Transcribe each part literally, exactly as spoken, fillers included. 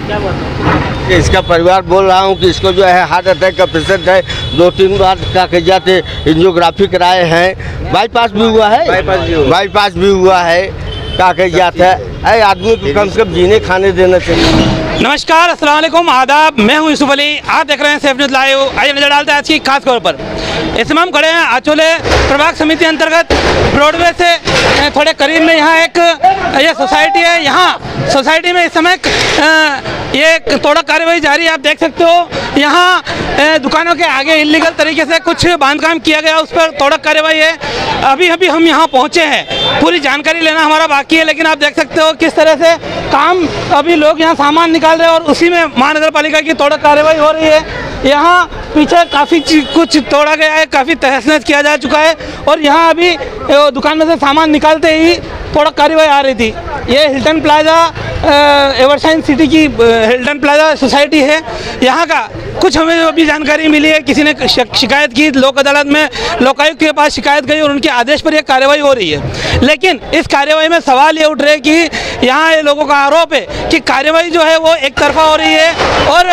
क्या बात है? इसका परिवार बोल रहा हूँ कि इसको जो है हार्ट अटैक का पेशेंट है, दो तीन बार कागजात एंजियोग्राफी कराए हैं, बाईपास भी हुआ है, बाईपास भी हुआ बाईपास भी हुआ है, कागजात है। अरे आदमी को कम से कम जीने खाने देना चाहिए। नमस्कार, अस्सलाम वालेकुम, आदाब। मैं हूं यूसुफ अली, आप देख रहे हैं सेफ न्यूज़ लाइव। आइए नजर डालते हैं आज की खास खबर पर। इस समय हम खड़े हैं आचोले प्रभाग समिति अंतर्गत ब्रॉडवे से थोड़े करीब में यहाँ एक ये सोसाइटी है। यहाँ सोसाइटी में इस समय ये तोड़क कार्रवाई जारी है। आप देख सकते हो यहाँ दुकानों के आगे इलीगल तरीके से कुछ बांधकाम किया गया, उस पर तोड़क कार्रवाई है। अभी अभी हम यहाँ पहुँचे हैं, पूरी जानकारी लेना हमारा बाकी है, लेकिन आप देख सकते हो किस तरह से काम, अभी लोग यहाँ सामान निकाल रहे हैं और उसी में महानगर पालिका की तोड़क कार्रवाई हो रही है। यहाँ पीछे काफ़ी कुछ तोड़ा गया है, काफ़ी तहस नहस किया जा चुका है और यहाँ अभी दुकान में से सामान निकालते ही तोड़क कार्रवाई आ रही थी। ये हिल्टन प्लाजा एवरसाइन सिटी की हिल्टन प्लाजा सोसाइटी है। यहाँ का कुछ हमें अभी जानकारी मिली है, किसी ने शिकायत की, लोक अदालत में लोकायुक्त के पास शिकायत गई और उनके आदेश पर यह कार्रवाई हो रही है। लेकिन इस कार्रवाई में सवाल ये उठ रहे कि यहाँ ये लोगों का आरोप है कि कार्रवाई जो है वो एक तरफा हो रही है और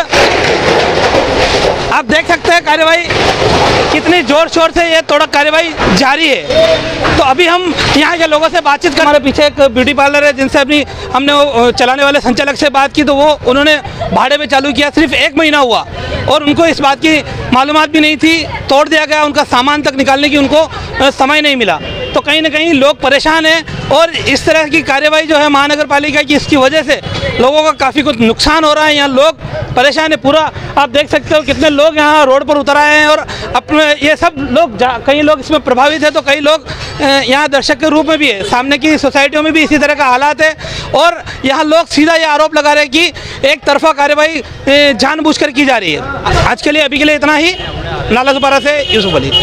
आप देख सकते हैं कार्रवाई कितनी जोर शोर से ये तोड़क कार्रवाई जारी है। तो अभी हम यहाँ के लोगों से बातचीत कर, हमारे पीछे एक ब्यूटी पार्लर है जिनसे अपनी हमने वो चलाने वाले संचालक से बात की, तो वो उन्होंने भाड़े पे चालू किया, सिर्फ एक महीना हुआ और उनको इस बात की मालूमात भी नहीं थी, तोड़ दिया गया, उनका सामान तक निकालने की उनको समय नहीं मिला। तो कहीं ना कहीं लोग परेशान हैं और इस तरह की कार्रवाई जो है महानगर पालिका की, इसकी वजह से लोगों का काफ़ी कुछ नुकसान हो रहा है। यहाँ लोग परेशान है, पूरा आप देख सकते हो कितने लोग यहाँ रोड पर उतर आए हैं और अपने ये सब लोग, कई लोग इसमें प्रभावित है तो कई लोग यहाँ दर्शक के रूप में भी है। सामने की सोसाइटियों में भी इसी तरह का हालात है और यहाँ लोग सीधा ये आरोप लगा रहे हैं कि एक तरफा कार्रवाई जानबूझकर की जा रही है। आज के लिए अभी के लिए इतना ही। नालासोपारा से यूसुफ अली।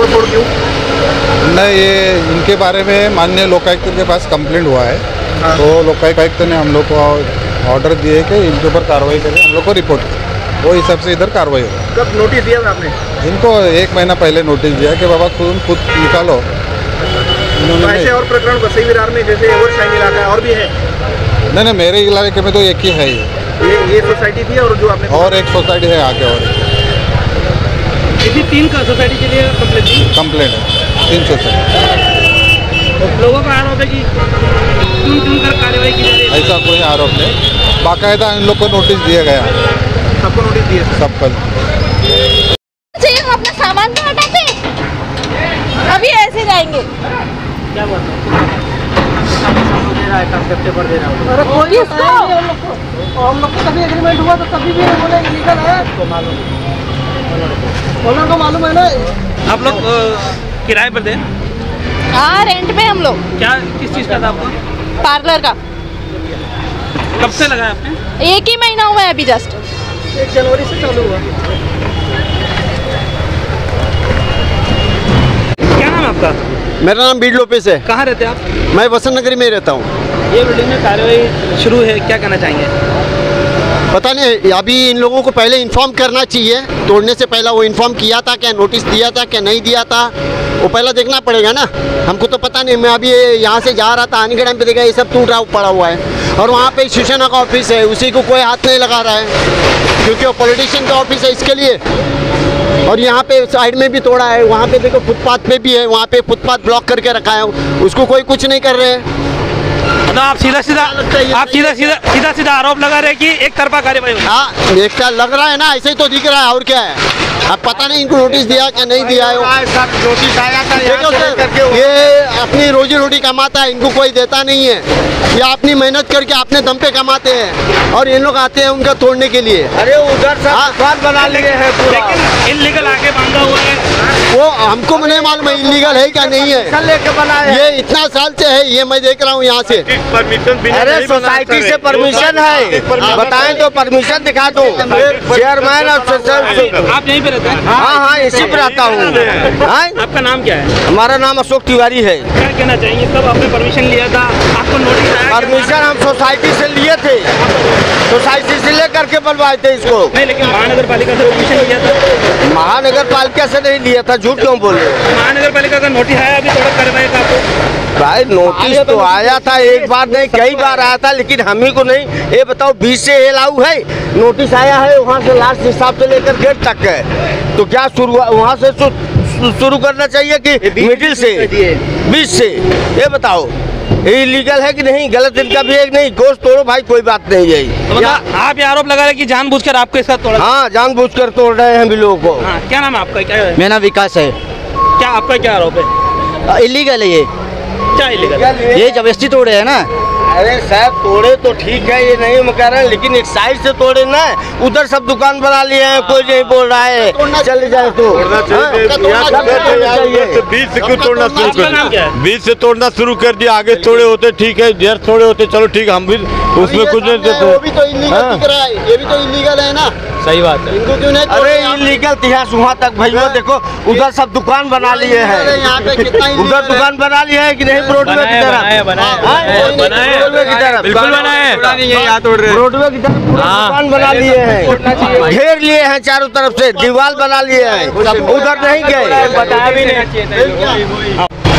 नहीं, ये इनके बारे में माननीय लोकायुक्त के पास कंप्लेंट हुआ है। हाँ। तो लोकायुक्त ने हम लोग को ऑर्डर दिए कि इनके ऊपर कार्रवाई करें, हम लोग को रिपोर्ट करें, वो हिसाब से इधर कार्रवाई हो। कब नोटिस दिया आपने इनको? एक महीना पहले नोटिस दिया कि बाबा खुद खुद निकालो। तो ऐसे और प्रकरण बसई विरार में जैसे एवरसाइन इलाका है और भी है? नहीं नहीं, मेरे इलाके में तो एक ही है ये ये, ये सोसाइटी थी और जो आपने और एक सोसाइटी है आगे, और इसी तीन का सोसाइटी के लिए कंप्लेंट दी? कंप्लेंट है तीन सोसाइटी। तो लोगों का आरोप है कि चुन चुन कर कार्रवाई की जा रही है। ऐसा कोई आरोप नहीं, बाकायदा इन लोग को नोटिस दिया गया। सबको नोटिस दिया? सबको। चाहिए हम अपना सामान तो हटाते, अभी ऐसे जाएंगे। क्या बात है? दे रहा है, काम करते पर दे रहा है। अरे कोई किसको? हम लोग को कभी एग्रीमेंट हुआ तो कभी भी बोले इलीगल है, तो मालूम ओनर को मालूम है ना। आप लोग किराए पर दें? हाँ, रेंट पे हम लोग। क्या किस चीज़ का था आपको? पार्लर का। कब से लगाया आपने? एक ही महीना हुआ है अभी, जस्ट एक जनवरी से चालू हुआ। क्या नाम है आपका? मेरा नाम बीड लोपेस है। कहाँ रहते हैं आप? मैं वसंत नगरी में रहता हूँ। ये बिल्डिंग में कार्रवाई शुरू है, क्या कहना चाहेंगे? पता नहीं, अभी इन लोगों को पहले इन्फॉर्म करना चाहिए, तोड़ने से पहले वो इन्फॉर्म किया था क्या, नोटिस दिया था क्या, नहीं दिया था, वो पहले देखना पड़ेगा ना। हमको तो पता नहीं, मैं अभी यहाँ से जा रहा था, आने के टाइम पे देखा ये सब टूट रहा पड़ा हुआ है और वहाँ पे शिवसेना का ऑफिस है, उसी को कोई हाथ नहीं लगा रहा है क्योंकि वो पॉलिटिशियन का ऑफिस है इसके लिए। और यहाँ पे साइड में भी तोड़ा है, वहाँ पे देखो फुटपाथ पे भी है, वहाँ पे फुटपाथ ब्लॉक करके रखा है, उसको कोई कुछ नहीं कर रहे हैं। मतलब आप सीधा सीधा आप सीधा सीधा सीधा सीधा आरोप लगा रहे हैं कि एक तरफा कार्रवाई हुई। हाँ, एक साल लग रहा है ना, ऐसे ही तो दिख रहा है, और क्या है। अब पता नहीं इनको नोटिस दिया क्या नहीं दिया है। नोटिस आया था, देखो सर, ये अपनी रोजी रोटी कमाता है, इनको कोई देता नहीं है, ये अपनी मेहनत करके अपने दम पे कमाते हैं और इन लोग आते हैं उनका तोड़ने के लिए। अरे उधर से बना लिए है पूरा, इल्लीगल आगे बांधा हुआ है, वो हमको नहीं मालूम है इलीगल है क्या नहीं है, लेके बनाए। ये इतना साल से है, ये मैं देख रहा हूँ यहाँ से। परमिशन, अरे सोसाइटी से परमिशन है, बताएं तो परमिशन दिखा दो। चेयरमैन और आप यहीं पे रहते हैं? हाँ हाँ, इसी पे रहता हूँ। आपका नाम क्या है? हमारा नाम अशोक तिवारी है। क्या कहना चाहिए, कब आपने परमिशन लिया था, आपको नोटिस आया? परमिशन हम सोसाइटी से लिए थे, सोसाइटी से इसलिए करके बनवाए थे इसको। नहीं, लेकिन महानगर पालिका से परमिशन लिया था। महानगर पालिका से नहीं लिया था, झूठ क्यों बोले। महानगर पालिका का नोटिस आया अभी तोड़ कार्रवाई का आपको? भाई नोटिस तो आया था, एक बार नहीं कई बार आया था, लेकिन हम ही को नहीं। ये बताओ बीच से ये लाऊ है, नोटिस आया है वहाँ से लास्ट हिसाब से लेकर गेट तक है, तो क्या शुरू वहाँ से शुरू करना चाहिए कि मिडिल से, बीच से? ये बताओ ये इलीगल है कि नहीं, गलत इनका भी है कि नहीं। गोश्त तोड़ो भाई, कोई बात नहीं है। तो मतलब आप ये आरोप लगा रहे हैं कि जानबूझकर आपको इसका तोड़ा? हाँ, जानबूझकर तोड़ रहे हैं भी लोगों को। हाँ, क्या नाम है आपका? क्या है? मेरा नाम विकास है। क्या आपका क्या आरोप है? इलीगल है ये। क्या इलीगल है? ये जबरदस्ती तोड़े है ना। अरे साहब तोड़े तो ठीक है, ये नहीं मैं कह रहा, लेकिन एक साइड से तोड़े ना, उधर सब दुकान बना लिए हैं, कोई नहीं बोल रहा है चल जाए तो। बीच से क्यों तोड़ना शुरू आपका नाम क्या कर है? बीच से तोड़ना शुरू कर दिया, आगे थोड़े होते ठीक है, इधर थोड़े होते चलो ठीक है, हम भी उसमें कुछ नहीं देते। वो भी तो इलीगल दिख रहा है, ये भी तो इलीगल है ना। सही बात है। इनको क्यों नहीं? अरे इलीगल तिहास वहाँ तक भैया, देखो उधर सब दुकान बना लिए हैं, यहाँ पे कितना उधर दुकान बना लिए हैं कि नहीं, ब्रॉडवे की तरफ ब्रॉडवे की तरफ बिल्कुल बनाए, ब्रॉडवे की तरफ पूरा दुकान बना लिए हैं, घेर लिए हैं चारों तरफ से, दीवार बना लिए हैं, उधर नहीं गए। बताया भी नहीं।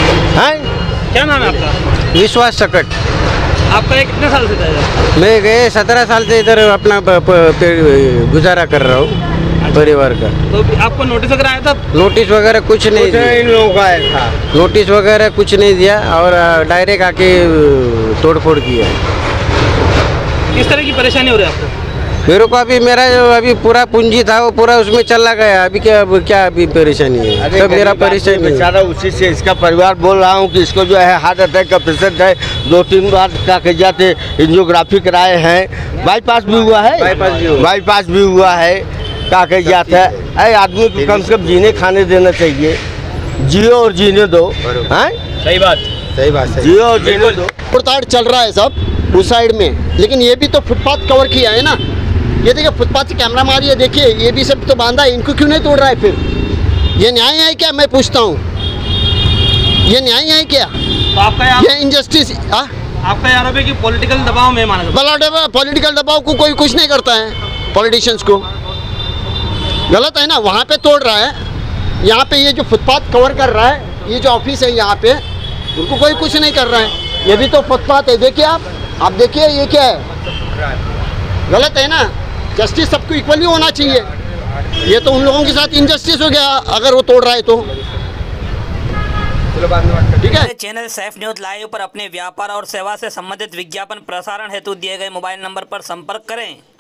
हैं क्या नाम है आपका? विश्वास सकट। आपका ये कितने साल से था इधर? मैं गए सत्रह साल से इधर अपना प- प- पे- गुजारा कर रहा हूँ परिवार का। तो आपको नोटिस वगैरह आया था? नोटिस वगैरह कुछ नहीं दिया, इन लोगों का आया था। नोटिस वगैरह कुछ नहीं दिया और डायरेक्ट आके तोड़ फोड़ किया। किस तरह की परेशानी हो रही है आपको? मेरे को अभी मेरा जो अभी पूरा पूंजी था वो पूरा उसमें चला गया। अभी क्या अब क्या अभी परेशानी है, सब मेरा परेशानी है। बेचारा उसी से इसका परिवार बोल रहा हूँ कि इसको जो है हार्ट अटैक का पेशेंट है, दो तीन बार कागजात एंजियोग्राफी कराए हैं, बाईपास भी हुआ है, बाईपास भी हुआ। बाईपास भी हुआ है, कागजात है। अरे आदमी को कम से कम जीने खाने देना चाहिए, जियो और जीने दो। हैं सही बात, सही बात है। जियो और जीने दो। तोड़ताड़ चल रहा है सब उस साइड में, लेकिन ये भी तो फुटपाथ कवर किया है ना। ये देखिए फुटपाथ से कैमरा मारिए, देखिए ये भी सब तो बांधा है, इनको क्यों नहीं तोड़ रहा है फिर? ये न्याय है क्या? मैं पूछता हूँ, ये न्याय है क्या? तो आपका यहाँ ये इंजस्टिस? हाँ, आपका ये आरोप है कि पॉलिटिकल दबाव में माना जाता है। पॉलिटिकल दबाव को कोई कुछ नहीं करता है, पॉलिटिशियंस को। गलत है ना, वहाँ पे तोड़ रहा है, यहाँ पे ये जो फुटपाथ कवर कर रहा है, ये जो ऑफिस है यहाँ पे, उनको कोई कुछ नहीं कर रहा है। ये भी तो फुटपाथ है, देखिए आप आप देखिए ये क्या है। गलत है ना, जस्टिस सबको इक्वली होना चाहिए। ये तो उन लोगों के साथ इनजस्टिस हो गया अगर वो तोड़ रहा है तो। ठीक है। चैनल सैफ न्यूज लाइव पर अपने व्यापार और सेवा से संबंधित विज्ञापन प्रसारण हेतु दिए गए मोबाइल नंबर पर संपर्क करें।